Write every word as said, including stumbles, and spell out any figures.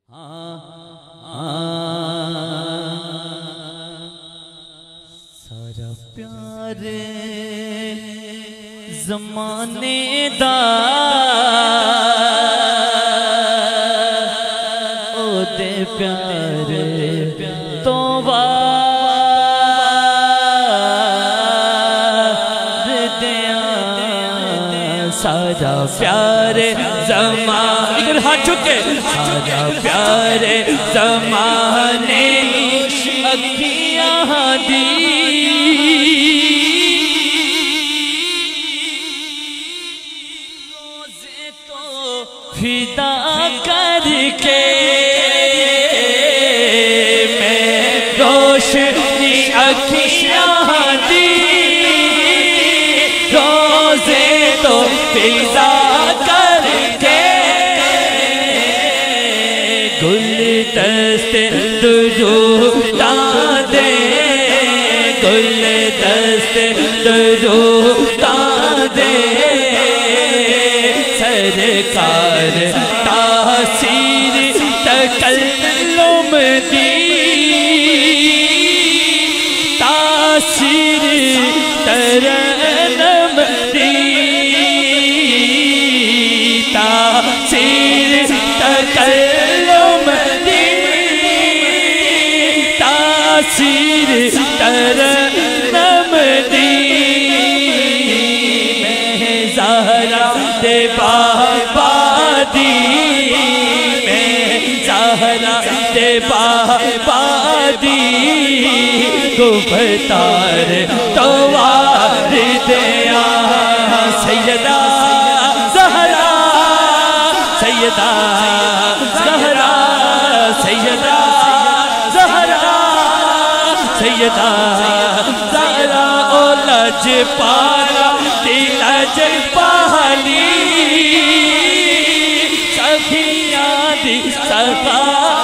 سارا پیار زمانے دا او دے پیار تو وار دیاں سارا پیار زمانے اگر ہاتھ چکے سارا پیار زمانے اکھیاں دی روزے تو فدا کر کے میں روشنی اکھیاں دی روزے تو فدا کر کے گل دست دروداں دے گل دست دروداں دے سرکار تاثیر تکلم دی تاثیر ترنم دی تاثیر تکلم دی تاثیر ترنم دی میں زہرا دے بابا دی میں زہرا دے بابا دی گفتار توار دیا سیدہ زہرا سیدہ زہرا سیدہ زہرا سیدہ زہرا او لج پالا دی لج پالی سخیاں دی سخا